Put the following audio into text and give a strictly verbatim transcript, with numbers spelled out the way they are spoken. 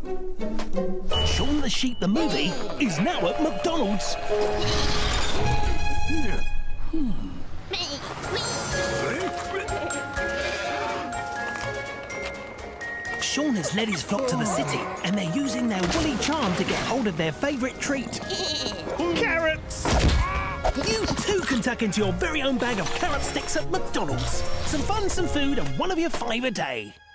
Shaun the Sheep the movie is now at McDonald's. Hmm. Shaun has led his flock to the city, and they're using their woolly charm to get hold of their favourite treat. Carrots! You too can tuck into your very own bag of carrot sticks at McDonald's. Some fun, some food, and one of your five a day.